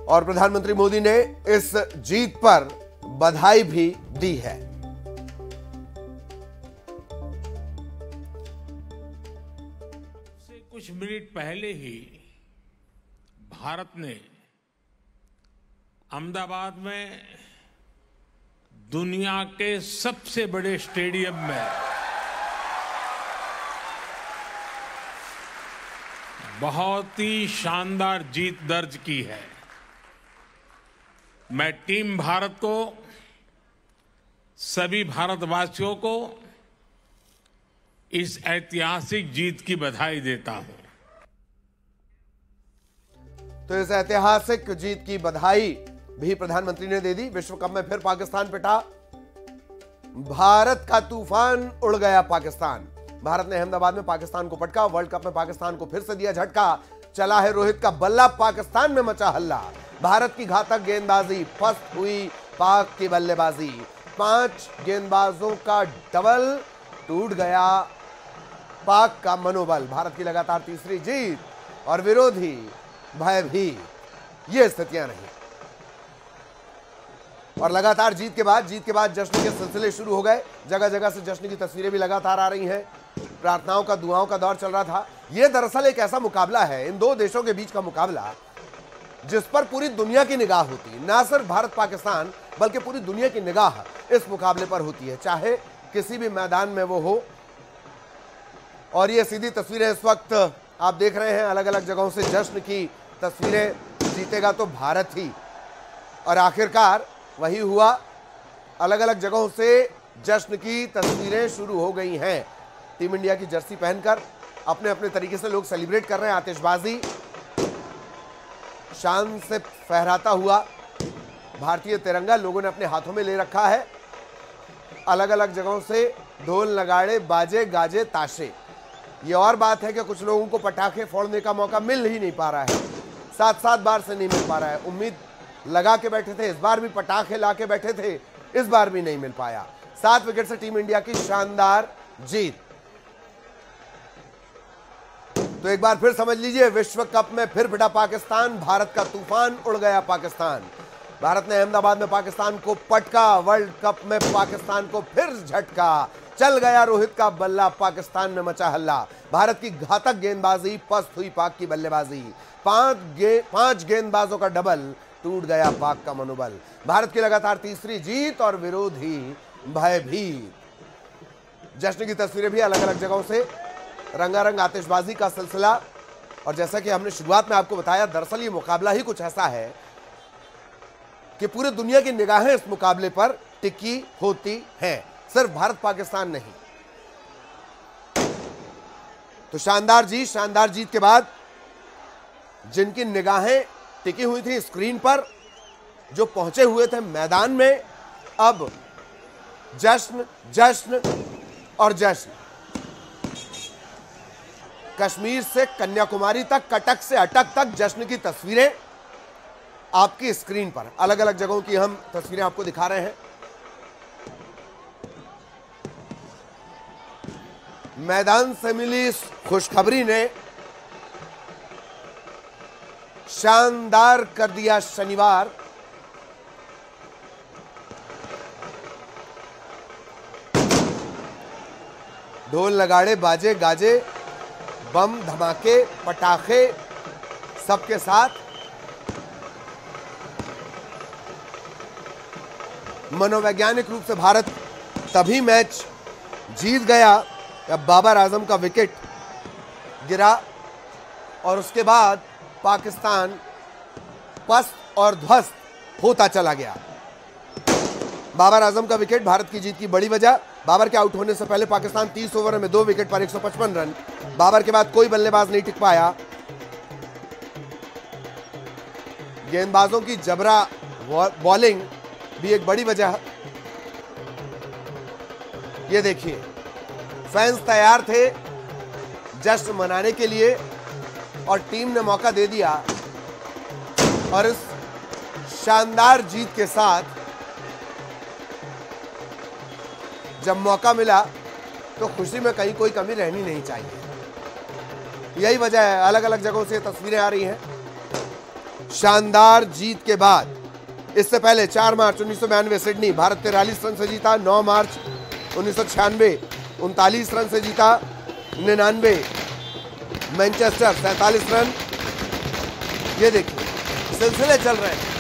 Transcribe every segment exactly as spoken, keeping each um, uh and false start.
और प्रधानमंत्री मोदी ने इस जीत पर बधाई भी दी है। से कुछ मिनट पहले ही भारत ने अहमदाबाद में दुनिया के सबसे बड़े स्टेडियम में बहुत ही शानदार जीत दर्ज की है। मैं टीम भारत को, सभी भारतवासियों को इस ऐतिहासिक जीत की बधाई देता हूं। तो इस ऐतिहासिक जीत की बधाई भी प्रधानमंत्री ने दे दी। विश्व कप में फिर पाकिस्तान पिटा, भारत का तूफान उड़ गया पाकिस्तान। भारत ने अहमदाबाद में पाकिस्तान को पटका, वर्ल्ड कप में पाकिस्तान को फिर से दिया झटका। चला है रोहित का बल्ला, पाकिस्तान में मचा हल्ला। भारत की घातक गेंदबाजी, पस्त हुई पाक की बल्लेबाजी। पांच गेंदबाजों का डबल, टूट गया पाक का मनोबल। भारत की लगातार तीसरी जीत और विरोधी भयभीत। ये स्थितियां रही और लगातार जीत के बाद जीत के बाद जश्न के सिलसिले शुरू हो गए। जगह जगह से जश्न की तस्वीरें भी लगातार आ रही हैं। प्रार्थनाओं का, दुआओं का दौर चल रहा था। यह दरअसल एक ऐसा मुकाबला है, इन दो देशों के बीच का मुकाबला, जिस पर पूरी दुनिया की निगाह होती है। ना सिर्फ भारत पाकिस्तान बल्कि पूरी दुनिया की निगाह इस मुकाबले पर होती है, चाहे किसी भी मैदान में वो हो। और ये सीधी तस्वीरें इस वक्त आप देख रहे हैं, अलग अलग जगहों से जश्न की तस्वीरें। जीतेगा तो भारत ही, और आखिरकार वही हुआ। अलग अलग जगहों से जश्न की तस्वीरें शुरू हो गई हैं। टीम इंडिया की जर्सी पहनकर अपने अपने तरीके से लोग सेलिब्रेट कर रहे हैं। आतिशबाजी शान से फहराता हुआ भारतीय तिरंगा लोगों ने अपने हाथों में ले रखा है। अलग अलग जगहों से ढोल, नगाड़े, बाजे, गाजे, ताशे। ये और बात है कि कुछ लोगों को पटाखे फोड़ने का मौका मिल ही नहीं पा रहा है। सात सात बार से नहीं मिल पा रहा है। उम्मीद लगा के बैठे थे, इस बार भी पटाखे ला के बैठे थे, इस बार भी नहीं मिल पाया। सात विकेट से टीम इंडिया की शानदार जीत। तो एक बार फिर समझ लीजिए, विश्व कप में फिर पिटा पाकिस्तान, भारत का तूफान उड़ गया पाकिस्तान। भारत ने अहमदाबाद में पाकिस्तान को पटका, वर्ल्ड कप में पाकिस्तान को फिर झटका। चल गया रोहित का बल्ला, पाकिस्तान में मचा हल्ला। भारत की घातक गेंदबाजी, पस्त हुई पाक की बल्लेबाजी। पांच गे, पांच गेंदबाजों का डबल, टूट गया पाक का मनोबल। भारत की लगातार तीसरी जीत और विरोधी भयभीत। जश्न की तस्वीरें भी अलग अलग जगहों से, रंगारंग आतिशबाजी का सिलसिला। और जैसा कि हमने शुरुआत में आपको बताया, दरअसल ये मुकाबला ही कुछ ऐसा है कि पूरी दुनिया की निगाहें इस मुकाबले पर टिकी होती हैं, सिर्फ भारत पाकिस्तान नहीं। तो शानदार जीत, शानदार जीत के बाद जिनकी निगाहें टिकी हुई थी स्क्रीन पर, जो पहुंचे हुए थे मैदान में, अब जश्न, जश्न और जश्न। कश्मीर से कन्याकुमारी तक, कटक से अटक तक जश्न की तस्वीरें आपकी स्क्रीन पर। अलग अलग जगहों की हम तस्वीरें आपको दिखा रहे हैं। मैदान से मिली इस खुशखबरी ने शानदार कर दिया शनिवार। ढोल, नगाड़े, बाजे, गाजे, बम, धमाके, पटाखे सबके साथ मनोवैज्ञानिक रूप से भारत तभी मैच जीत गया जब बाबर आजम का विकेट गिरा और उसके बाद पाकिस्तान पस्त और ध्वस्त होता चला गया। बाबर आजम का विकेट भारत की जीत की बड़ी वजह। बाबर के आउट होने से पहले पाकिस्तान तीस ओवर में दो विकेट पर एक सौ पचपन रन। बाबर के बाद कोई बल्लेबाज नहीं टिक पाया। गेंदबाजों की जबरा बॉलिंग भी एक बड़ी वजह। ये देखिए, फैंस तैयार थे जश्न मनाने के लिए और टीम ने मौका दे दिया। और इस शानदार जीत के साथ जब मौका मिला तो खुशी में कहीं कोई कमी रहनी नहीं चाहिए। यही वजह है, अलग अलग जगहों से तस्वीरें आ रही हैं। शानदार जीत के बाद इससे पहले चार मार्च उन्नीस सौ बयानवे सिडनी भारत तिरालीस रन से जीता। नौ मार्च उन्नीस सौ छियानवे उनतालीस रन से जीता। निन्यानवे मैनचेस्टर सैंतालीस रन। ये देखिए सिलसिले चल रहे हैं,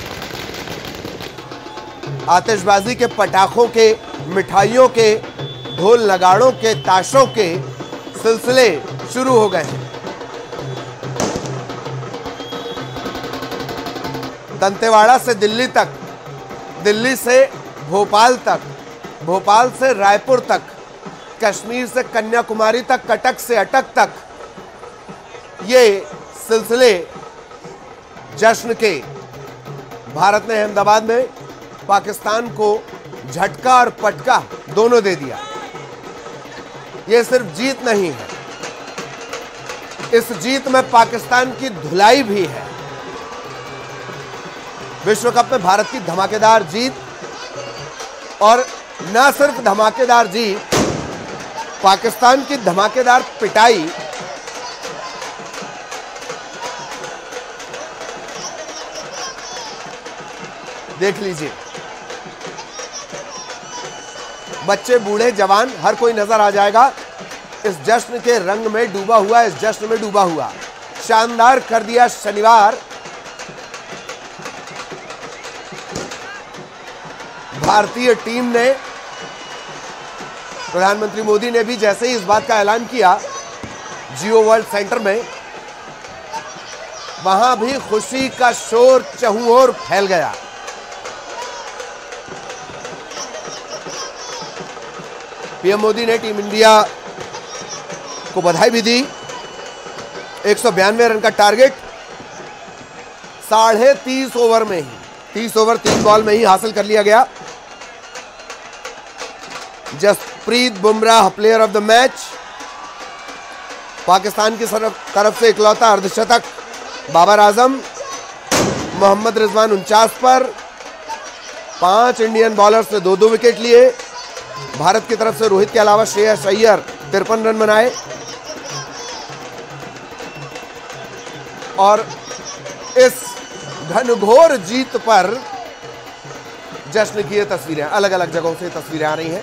आतिशबाजी के, पटाखों के, मिठाइयों के, ढोल नगाड़ों के, ताशों के सिलसिले शुरू हो गए हैं। दंतेवाड़ा से दिल्ली तक, दिल्ली से भोपाल तक, भोपाल से रायपुर तक, कश्मीर से कन्याकुमारी तक, कटक से अटक तक ये सिलसिले जश्न के। भारत ने अहमदाबाद में पाकिस्तान को झटका और पटका दोनों दे दिया। ये सिर्फ जीत नहीं है, इस जीत में पाकिस्तान की धुलाई भी है। विश्व कप में भारत की धमाकेदार जीत, और न सिर्फ धमाकेदार जीत, पाकिस्तान की धमाकेदार पिटाई। देख लीजिए, बच्चे, बूढ़े, जवान, हर कोई नजर आ जाएगा इस जश्न के रंग में डूबा हुआ, इस जश्न में डूबा हुआ। शानदार कर दिया शनिवार भारतीय टीम ने। प्रधानमंत्री मोदी ने भी जैसे ही इस बात का ऐलान किया जियो वर्ल्ड सेंटर में, वहां भी खुशी का शोर चहुओर फैल गया। पीएम मोदी ने टीम इंडिया को बधाई भी दी। एक सौ बयानवे रन का टारगेट साढ़े तीस ओवर में ही, तीस ओवर तीन बॉल में ही हासिल कर लिया गया। Jasprit Bumrah player of the match. Pakistan की तरफ से इकलौता अर्धशतक बाबर आजम। मोहम्मद रिजवान उनचास पर, पांच इंडियन बॉलर्स ने दो दो विकेट लिए। भारत की तरफ से रोहित के अलावा श्रेयस अय्यर तिरपन रन बनाए। और इस घनघोर जीत पर जश्न की ये तस्वीरें, अलग अलग जगहों से तस्वीरें आ रही हैं।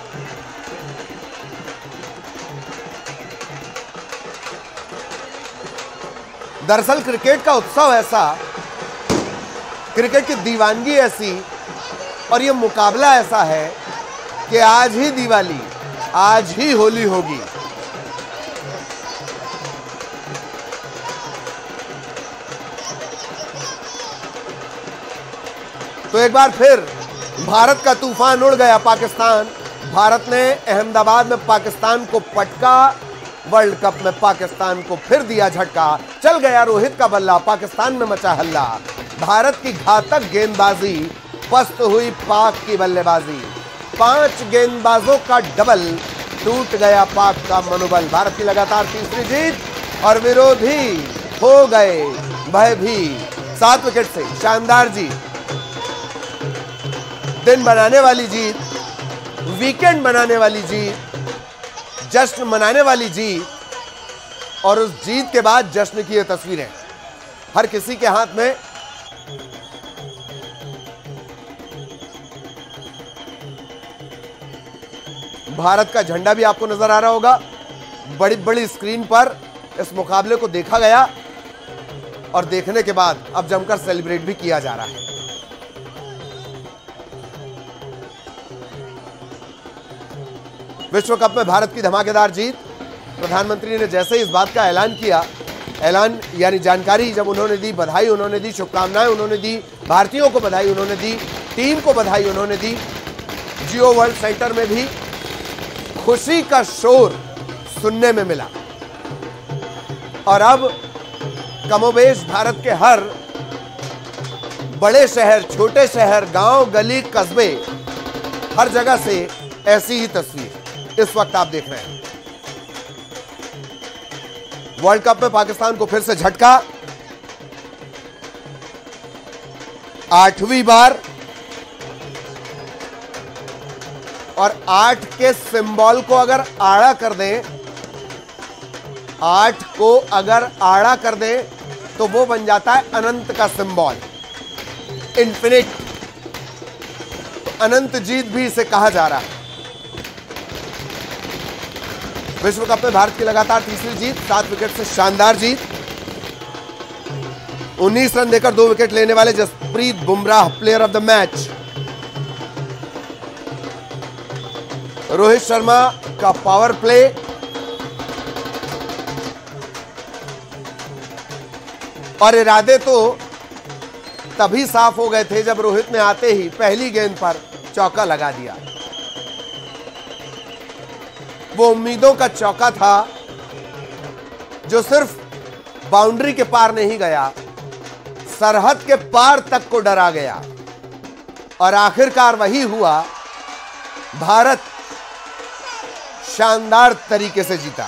दरअसल क्रिकेट का उत्सव ऐसा, क्रिकेट की दीवानगी ऐसी, और ये मुकाबला ऐसा है कि आज ही दिवाली, आज ही होली होगी। तो एक बार फिर भारत का तूफान उड़ गया पाकिस्तान। भारत ने अहमदाबाद में पाकिस्तान को पटका, वर्ल्ड कप में पाकिस्तान को फिर दिया झटका। चल गया रोहित का बल्ला, पाकिस्तान में मचा हल्ला। भारत की घातक गेंदबाजी, पस्त हुई पाक की बल्लेबाजी। पांच गेंदबाजों का डबल, टूट गया पाक का मनोबल। भारत की लगातार तीसरी जीत और विरोधी हो गए भयभीत। सात विकेट से शानदार जीत, दिन बनाने वाली जीत, वीकेंड बनाने वाली जीत, जश्न मनाने वाली जीत। और उस जीत के बाद जश्न की ये तस्वीरें, हर किसी के हाथ में भारत का झंडा भी आपको नजर आ रहा होगा। बड़ी बड़ी स्क्रीन पर इस मुकाबले को देखा गया और देखने के बाद अब जमकर सेलिब्रेट भी किया जा रहा है। विश्व कप में भारत की धमाकेदार जीत। प्रधानमंत्री ने जैसे ही इस बात का ऐलान किया, ऐलान यानी जानकारी जब उन्होंने दी, बधाई उन्होंने दी, शुभकामनाएं उन्होंने दी, भारतीयों को बधाई उन्होंने दी, टीम को बधाई उन्होंने दी। जियो वर्ल्ड सेंटर में भी खुशी का शोर सुनने में मिला। और अब कमोबेश भारत के हर बड़े शहर, छोटे शहर, गांव, गली, कस्बे, हर जगह से ऐसी ही तस्वीर इस वक्त आप देख रहे हैं। वर्ल्ड कप में पाकिस्तान को फिर से झटका, आठवीं बार। और आठ के सिंबल को अगर आड़ा कर दें, आठ को अगर आड़ा कर दें तो वो बन जाता है अनंत का सिंबल, इन्फिनिट। अनंत जीत भी इसे कहा जा रहा है। विश्व कप में भारत की लगातार तीसरी जीत, सात विकेट से शानदार जीत। उन्नीस रन देकर दो विकेट लेने वाले Jasprit Bumrah player of the match. Rohit Sharma का पावर प्ले, और इरादे तो तभी साफ हो गए थे जब रोहित ने आते ही पहली गेंद पर चौका लगा दिया। वो उम्मीदों का चौका था जो सिर्फ बाउंड्री के पार नहीं गया, सरहद के पार तक को डरा गया। और आखिरकार वही हुआ, भारत शानदार तरीके से जीता।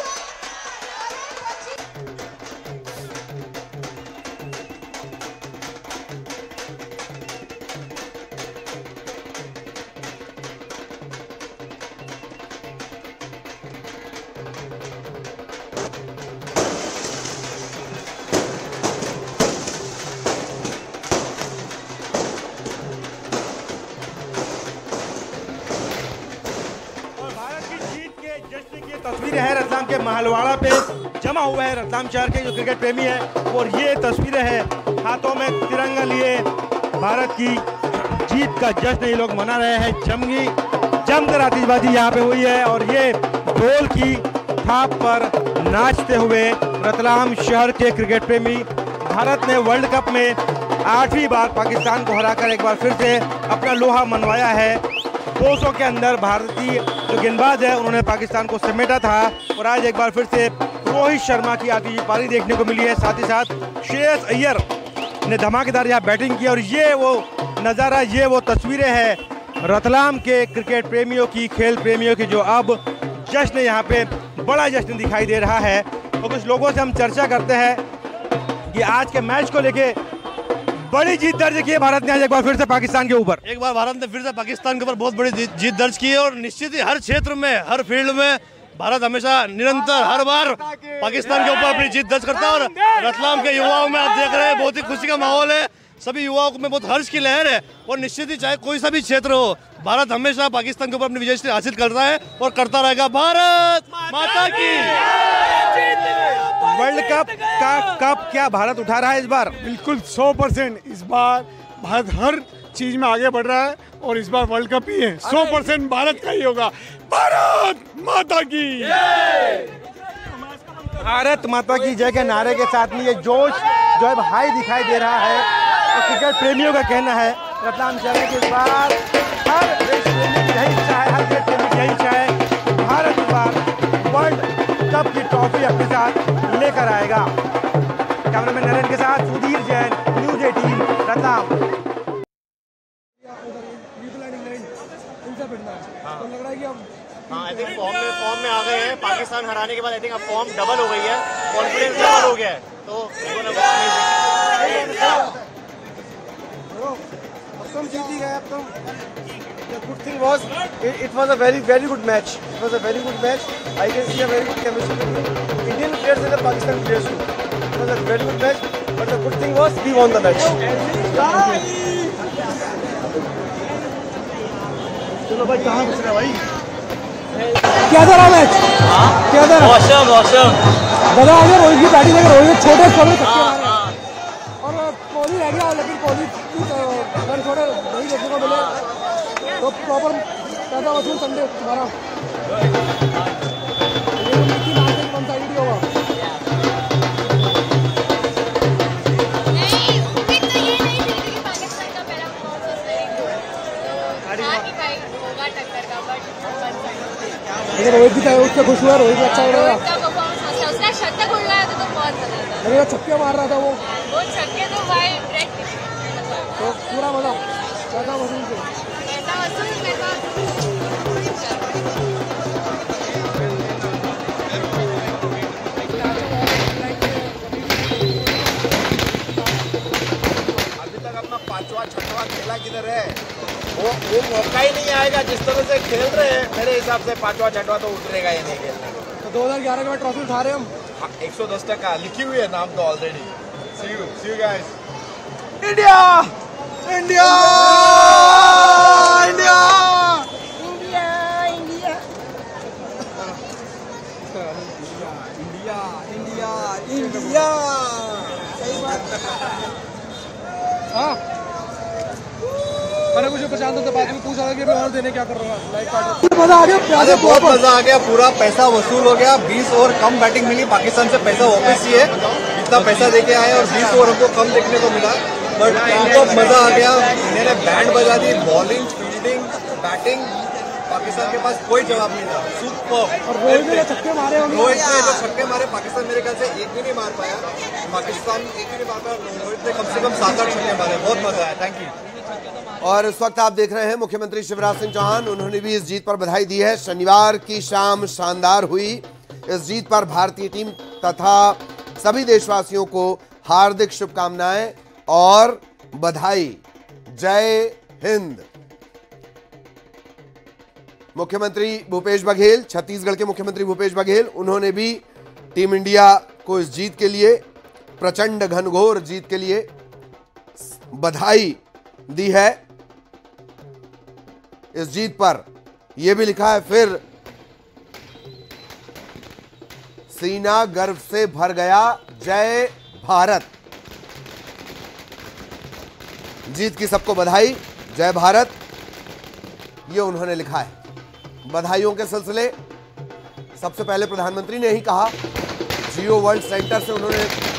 तस्वीरें हैं रतलाम के महलवाड़ा पे जमा हुआ है रतलाम शहर के जो क्रिकेट प्रेमी है, और ये तस्वीरें हैं हाथों में तिरंगा लिए भारत की जीत का जश्न ये लोग मना रहे हैं। जमगी जमकर आतिशबाजी यहाँ पे हुई है और ये ढोल की थाप पर नाचते हुए रतलाम शहर के क्रिकेट प्रेमी भारत ने वर्ल्ड कप में आठवीं बार पाकिस्तान को हराकर एक बार फिर से अपना लोहा मनवाया है। दो सौ के अंदर भारतीय जो गेंदबाज है उन्होंने पाकिस्तान को समेटा था, और आज एक बार फिर से रोहित शर्मा की आती हुई पारी देखने को मिली है। साथ ही साथ श्रेयस अय्यर ने धमाकेदार यहाँ बैटिंग की, और ये वो नज़ारा, ये वो तस्वीरें हैं रतलाम के क्रिकेट प्रेमियों की, खेल प्रेमियों की, जो अब जश्न यहाँ पे बड़ा जश्न दिखाई दे रहा है। और कुछ लोगों से हम चर्चा करते हैं कि आज के मैच को लेके बड़ी जीत दर्ज की है भारत ने आज एक बार फिर से पाकिस्तान के ऊपर। एक बार भारत ने फिर से पाकिस्तान के ऊपर बहुत बड़ी जीत दर्ज की है, और निश्चित ही हर क्षेत्र में, हर फील्ड में भारत हमेशा निरंतर हर बार पाकिस्तान के ऊपर अपनी जीत दर्ज करता है। और रतलाम के युवाओं में आप देख रहे हैं बहुत ही खुशी का माहौल है, सभी युवाओं में बहुत हर्ष की लहर है, और निश्चित ही चाहे कोई सा भी क्षेत्र हो, भारत हमेशा पाकिस्तान के ऊपर अपनी विजय हासिल करता है और करता रहेगा। भारत माता की। वर्ल्ड कप का कप क्या भारत उठा रहा है इस बार? बिल्कुल सौ परसेंट इस बार भारत हर चीज में आगे बढ़ रहा है, और इस बार वर्ल्ड कप ही है, सौ परसेंट भारत का ही होगा। भारत माता की भारत माता की जय के नारे के साथ में ये जोश जो है हाई दिखाई दे रहा है, और क्रिकेट प्रेमियों का कहना है रतलाम शहर के इस बार हर देश प्रेमी की यही इच्छा है, हर देश प्रेमी की यही इच्छा है, भारत इस बार वर्ल्ड कप की ट्रॉफी अपने साथ लेकर आएगा। कैमरामैन नरेंद्र के साथ सुधीर जैन, न्यूज़ अठारह रतलाम। हाँ, आई थिंक फॉर्म में फॉर्म में आ गए हैं। पाकिस्तान हराने के बाद आई थिंक अब फॉर्म डबल हो गई है, कॉन्फिडेंस डबल हो गया है, तो तुम जीत ही गए। अब तुम the good thing was it, it was a very very good match. It was a very good match. I can see a very good chemistry between Indian players and the Pakistan players too. It was a very good match. But the good thing was we won the match. चलो भाई कहाँ घुस रहा भाई? क्या था match? क्या था? मौसम मौसम दादा आगे रोहित की बैटिंग है, रोहित छोटे छोटे छक्के मारे और कोहली रह गया, लेकिन कोहली रन छोड़े नहीं देखने को मिले, तो प्रॉपर पैदा वसूल संडे तुम्हारा होगा। लेकिन रोहित भी था, उससे खुश हुआ, रोहित भी अच्छा हो रहा था, उसका शतक उड़ रहा था तो बहुत मजा था। लेकिन छक्के मार रहा था वो वो छक्के तो भाई डायरेक्ट तो पूरा मजा पैदा वसूल से पैसा वसूल पैसा अभी तक अपना पांचवा छठवा खेला किधर है? वो वो मौका ही नहीं आएगा जिस तरह से खेल रहे हैं। मेरे हिसाब से पांचवा छठवा तो उतरेगा ही नहीं खेलने को। तो दो हज़ार ग्यारह में ट्रॉफी उठा रहे हम। एक सौ दस टका लिखी हुई है नाम तो already. See you. See you guys. India India India India India हाँ मैंने कुछ प्रशांत से बात में पूछा था कि मैं और देने क्या कर रहा हूँ। मजा आ गया, अरे बहुत मजा आ गया, पूरा पैसा वसूल हो गया। बीस ओवर कम बैटिंग मिली, पाकिस्तान से पैसा वापस ही है, इतना पैसा देके आए और बीस ओवर हमको कम देखने को मिला, बट हमको मजा आ गया। इन्होंने बैंड बजा दी, बॉलिंग, फील्डिंग, बैटिंग, पाकिस्तान के पास कोई जवाब नहीं था। सुपर। रोहित ने छक्के मारे होंगे। रोहित ने जो छक्के मारे, पाकिस्तान मेरे ख्याल से एक भी नहीं मार पाया। पाकिस्तान एक भी नहीं मार पाया, रोहित ने कम से कम सात आठ छक्के मारे। बहुत मजा आया। Thank you. और इस वक्त आप देख रहे हैं मुख्यमंत्री शिवराज सिंह चौहान, उन्होंने भी इस जीत पर बधाई दी है। शनिवार की शाम शानदार हुई। इस जीत पर भारतीय टीम तथा सभी देशवासियों को हार्दिक शुभकामनाएं और बधाई। जय हिंद। मुख्यमंत्री भूपेश बघेल, छत्तीसगढ़ के मुख्यमंत्री भूपेश बघेल, उन्होंने भी टीम इंडिया को इस जीत के लिए, प्रचंड घनघोर जीत के लिए बधाई दी है। इस जीत पर यह भी लिखा है, फिर सीना गर्व से भर गया, जय भारत। जीत की सबको बधाई, जय भारत, ये उन्होंने लिखा है। बधाइयों के सिलसिले सबसे पहले प्रधानमंत्री ने ही कहा, जियो वर्ल्ड सेंटर से उन्होंने